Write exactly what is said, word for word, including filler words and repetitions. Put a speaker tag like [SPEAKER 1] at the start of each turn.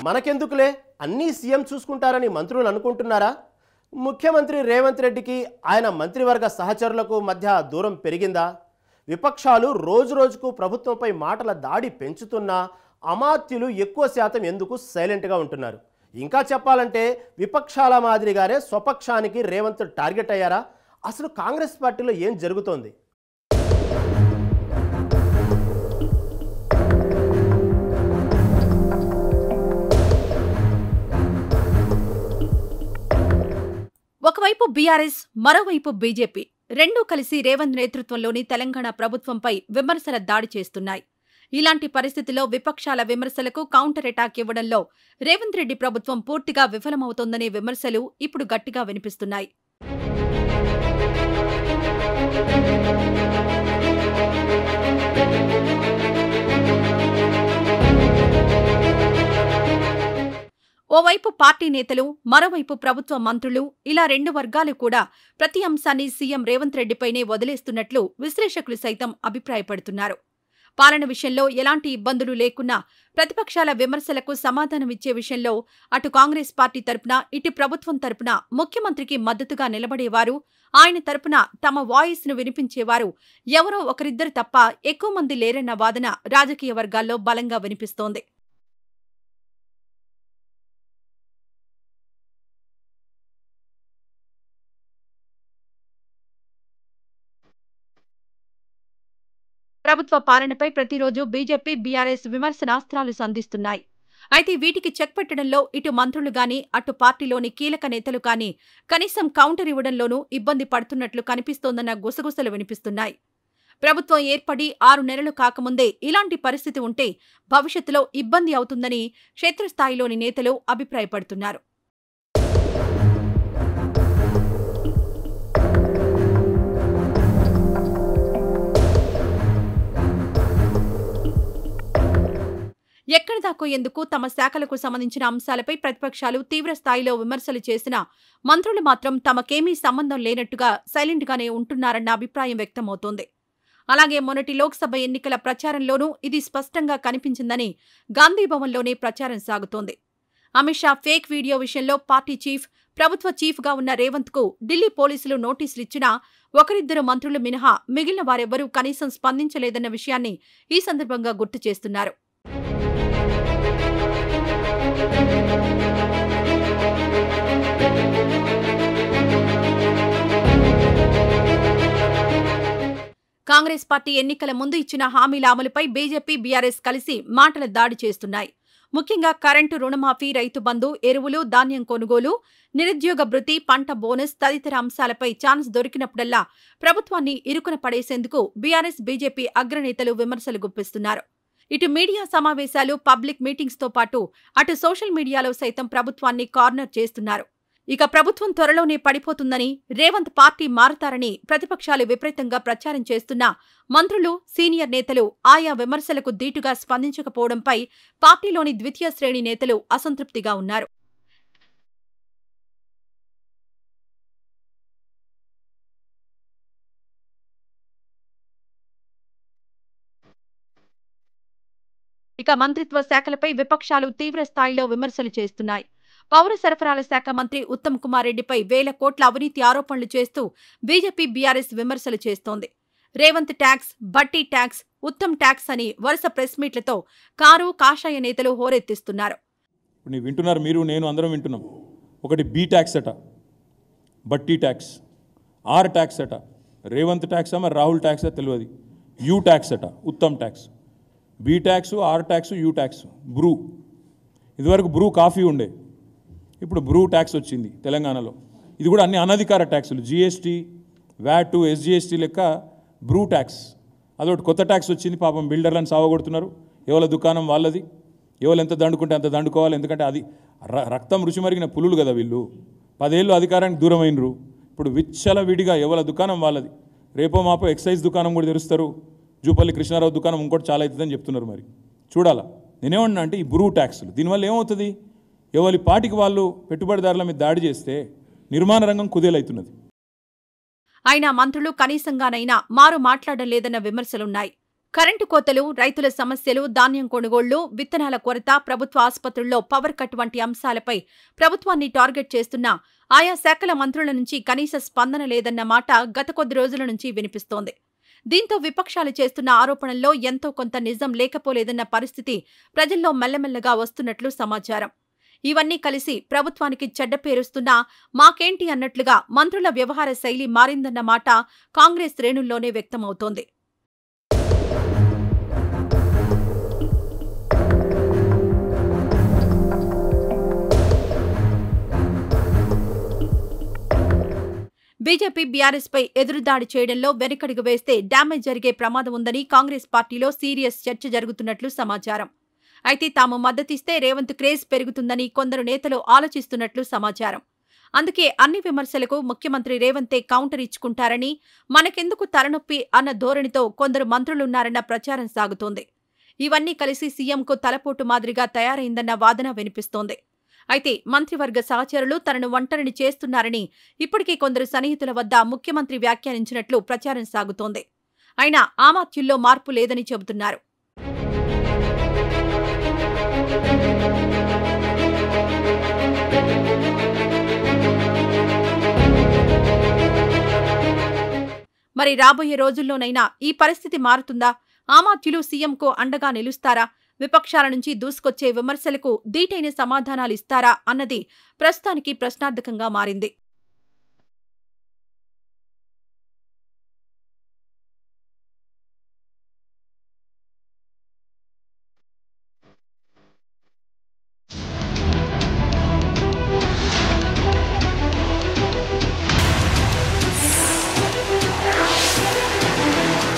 [SPEAKER 1] మనకెందుకులే అన్నీ సీఎం చూసుకుంటారని మంత్రులు అనుకుంటున్నారా? ముఖ్యమంత్రి రేవంత్ రెడ్డికి ఆయన మంత్రివర్గ సహచరులకు మధ్య దూరం పెరిగిందా? విపక్షాలు రోజు రోజుకు ప్రభుత్వంపై మాటల దాడి పెంచుతున్నా అమాత్యులు ఎక్కువ శాతం ఎందుకు సైలెంట్గా ఉంటున్నారు? ఇంకా చెప్పాలంటే విపక్షాల మాదిరిగానే స్వపక్షానికి రేవంత్ టార్గెట్ అయ్యారా? అసలు కాంగ్రెస్ పార్టీలో ఏం జరుగుతోంది?
[SPEAKER 2] ఒకవైపు బీఆర్ఎస్, మరోవైపు బీజేపీ రెండూ కలిసి రేవంత్ నేతృత్వంలోని తెలంగాణ ప్రభుత్వంపై విమర్శల దాడి చేస్తున్నాయి. ఇలాంటి పరిస్థితిలో విపక్షాల విమర్శలకు కౌంటర్ అటాక్ ఇవ్వడంలో రేవంత్ రెడ్డి ప్రభుత్వం పూర్తిగా విఫలమవుతోందనే విమర్శలు ఇప్పుడు గట్టిగా వినిపిస్తున్నాయి. ఓవైపు పార్టీ నేతలు, మరోవైపు ప్రభుత్వ మంత్రులు ఇలా రెండు వర్గాలు కూడా ప్రతి అంశాన్ని సీఎం రేవంత్ రెడ్డిపైనే వదిలేస్తున్నట్లు విశ్లేషకులు సైతం అభిప్రాయపడుతున్నారు. పాలన విషయంలో ఎలాంటి ఇబ్బందులు లేకున్నా ప్రతిపక్షాల విమర్శలకు సమాధానమిచ్చే విషయంలో అటు కాంగ్రెస్ పార్టీ తరపున, ఇటు ప్రభుత్వం తరపున ముఖ్యమంత్రికి మద్దతుగా నిలబడేవారు, ఆయన తరపున తమ వాయిస్ ను వినిపించేవారు ఎవరో ఒకరిద్దరు తప్ప ఎక్కువ మంది లేరన్న వాదన రాజకీయ వర్గాల్లో బలంగా వినిపిస్తోంది. ప్రభుత్వ పాలనపై ప్రతిరోజు బీజేపీ, బీఆర్ఎస్ విమర్శనాస్త్రాలు సంధిస్తున్నాయి. అయితే వీటికి చెక్ పెట్టడంలో ఇటు మంత్రులు గాని, అటు పార్టీలోని కీలక నేతలు కానీ కనీసం కౌంటర్ ఇవ్వడంలోనూ ఇబ్బంది పడుతున్నట్లు కనిపిస్తోందన్న గుసగుసలు వినిపిస్తున్నాయి. ప్రభుత్వం ఏర్పడి ఆరు నెలలు కాకముందే ఇలాంటి పరిస్థితి ఉంటే భవిష్యత్తులో ఇబ్బంది అవుతుందని క్షేత్రస్థాయిలోని నేతలు అభిప్రాయపడుతున్నారు. ఎక్కడిదాకో ఎందుకు తమ శాఖలకు సంబంధించిన అంశాలపై ప్రతిపక్షాలు తీవ్ర స్థాయిలో విమర్శలు చేసినా మంత్రులు మాత్రం తమకేమీ సంబంధం లేనట్టుగా సైలెంట్గానే ఉంటున్నారన్న అభిప్రాయం వ్యక్తమవుతోంది. అలాగే మొన్నటి లోక్సభ ఎన్నికల ప్రచారంలోనూ ఇది స్పష్టంగా కనిపించిందని గాంధీభవన్లోనే ప్రచారం సాగుతోంది. అమిత్ షా ఫేక్ వీడియో విషయంలో పార్టీ చీఫ్, ప్రభుత్వ చీఫ్గా ఉన్న రేవంత్కు ఢిల్లీ పోలీసులు నోటీసులిచ్చినా ఒకరిద్దరు మంత్రులు మినహా మిగిలిన వారెవ్వరూ కనీసం స్పందించలేదన్న విషయాన్ని ఈ సందర్భంగా గుర్తు చేస్తున్నారు. కాంగ్రెస్ పార్టీ ఎన్నికల ముందు ఇచ్చిన హామీల అమలుపై బీజేపీ, బీఆర్ఎస్ కలిసి మాటల దాడి చేస్తున్నాయి. ముఖ్యంగా కరెంటు రుణమాఫీ, రైతు బంధు, ఎరువులు, ధాన్యం కొనుగోలు, నిరుద్యోగ భృతి, పంట బోనస్ తదితర అంశాలపై ఛాన్స్ దొరికినప్పుడల్లా ప్రభుత్వాన్ని ఇరుకున పడేసేందుకు బీఆర్ఎస్, బీజేపీ అగ్రనేతలు విమర్శలు గుప్పిస్తున్నారు. ఇటు మీడియా సమావేశాలు, పబ్లిక్ మీటింగ్స్తో పాటు అటు సోషల్ మీడియాలో సైతం ప్రభుత్వాన్ని కార్నర్ చేస్తున్నారు. ఇక ప్రభుత్వం త్వరలోనే పడిపోతుందని, రేవంత్ పార్టీ మారతారని ప్రతిపక్షాలు విపరీతంగా ప్రచారం చేస్తున్నా మంత్రులు, సీనియర్ నేతలు ఆయా విమర్శలకు ధీటుగా స్పందించకపోవడంపై పార్టీలోని ద్వితీయ శ్రేణి నేతలు అసంతృప్తిగా ఉన్నారు. ఇక మంత్రిత్వ శాఖలపై విపక్షాలు తీవ్ర స్థాయిలో విమర్శలు చేస్తున్నాయి. పౌర సరఫరాల శాఖ మంత్రి ఉత్తమ్ కుమార్ రెడ్డిపై వేల కోట్ల అవినీతి ఆరోపణలు చేస్తూ బీజేపీ, బీఆర్ఎస్ విమర్శలు చేస్తోంది. Revanth tax, Bhatti tax, Uttam tax అని వరుస ప్రెస్ మీట్లతో కారు, కాషాయ నేతలు హోరెత్తిస్తున్నారు.
[SPEAKER 3] వింటున్నారు మీరు, నేను అందరం వింటున్నాం. ఒకటి బీ ట్యాక్స్ అట, భట్టి ట్యాక్స్, ఆర్ ట్యాక్స్ అట, రేవంత్ ట్యాక్స్ మరి రాహుల్ ట్యాక్స్ తెలియదు, యూ ట్యాక్స్ అట, Uttam tax, B tax, R tax, U tax, Bru. ఇదివరకు బ్రూ కాఫీ ఉండే, ఇప్పుడు బ్రూ ట్యాక్స్ వచ్చింది తెలంగాణలో. ఇది కూడా అన్ని అనధికార ట్యాక్సులు, జీఎస్టీ, వ్యాట్, ఎస్జీఎస్టీ లెక్క బ్రూ ట్యాక్స్. అదొకటి కొత్త ట్యాక్స్ వచ్చింది. పాపం బిల్డర్లను సావగొడుతున్నారు. ఎవరి దుకాణం వాళ్ళది, ఎవరు ఎంత దండుకుంటే అంత దండుకోవాలి. ఎందుకంటే అది రక్తం రుచి మరిగిన పులులు కదా వీళ్ళు. పదేళ్ళు అధికారానికి దూరమైనరు. ఇప్పుడు విచ్చల విడిగా ఎవరి దుకాణం వాళ్ళది. రేపో మాపో ఎక్సైజ్ దుకాణం కూడా తెరుస్తారు. జూపల్లి కృష్ణారావు దుకాణం ఇంకోటి చాలా అవుతుందని చెప్తున్నారు. మరి చూడాలా. నేనేమన్నా అంటే ఈ బ్రూ ట్యాక్సులు దీనివల్ల ఏమవుతుంది? ఎవరి పాటికి వాళ్ళు పెట్టుబడిదారుల మీద దాడి చేస్తే నిర్మాణ రంగం కుదేలవుతున్నది.
[SPEAKER 2] అయినా మంత్రులు కనీసంగానైనా మారు మాట్లాడడం లేదన్న విమర్శలున్నాయి. కరెంటు కోతలు, రైతుల సమస్యలు, ధాన్యం కొనుగోళ్లు, విత్తనాల కొరత, ప్రభుత్వ ఆసుపత్రుల్లో పవర్ కట్ వంటి అంశాలపై ప్రభుత్వాన్ని టార్గెట్ చేస్తున్న ఆయా శాఖల మంత్రుల నుంచి కనీస స్పందన లేదన్న మాట గత కొద్ది రోజుల నుంచి వినిపిస్తోంది. దీంతో విపక్షాలు చేస్తున్న ఆరోపణల్లో ఎంతో కొంత నిజం లేకపోలేదన్న పరిస్థితి ప్రజల్లో మెల్లమెల్లగా వస్తున్నట్లు సమాచారం. ఇవన్నీ కలిసి ప్రభుత్వానికి చెడ్డ పేరుస్తున్నా మాకేంటి అన్నట్లుగా మంత్రుల వ్యవహార శైలి మారిందన్న మాట కాంగ్రెస్ శ్రేణుల్లోనే వ్యక్తమవుతోంది. బీజేపీ బీఆర్ఎస్ పై ఎదురుదాడి చేయడంలో వెనకడుగు వేస్తే డ్యామేజ్ జరిగే ప్రమాదం ఉందని కాంగ్రెస్ పార్టీలో సీరియస్ చర్చ జరుగుతున్నట్లు సమాచారం. అయితే తాము మద్దతిస్తే రేవంత్ క్రేజ్ పెరుగుతుందని కొందరు నేతలు ఆలోచిస్తున్నట్లు సమాచారం. అందుకే అన్ని విమర్శలకు ముఖ్యమంత్రి రేవంతే కౌంటర్ ఇచ్చుకుంటారని, మనకెందుకు తలనొప్పి అన్న ధోరణితో కొందరు మంత్రులున్నారన్న ప్రచారం సాగుతోంది. ఇవన్నీ కలిసి సీఎంకు తలపోటు మాదిరిగా తయారైందన్న వాదన వినిపిస్తోంది. అయితే మంత్రివర్గ సహచరులు తనను ఒంటరిని చేస్తున్నారని ఇప్పటికీ కొందరు సన్నిహితుల వద్ద ముఖ్యమంత్రి వ్యాఖ్యానించినట్లు ప్రచారం సాగుతోంది. అయినా ఆమాత్యుల్లో మార్పు లేదని చెబుతున్నారు. మరి రాబోయే రోజుల్లోనైనా ఈ పరిస్థితి మారుతుందా? ఆమాత్యులు సీఎంకు అండగా నిలుస్తారా? విపక్షాల నుంచి దూసుకొచ్చే విమర్శలకు దీటైన సమాధానాలిస్తారా అన్నది ప్రస్తుతానికి ప్రశ్నార్థకంగా మారింది.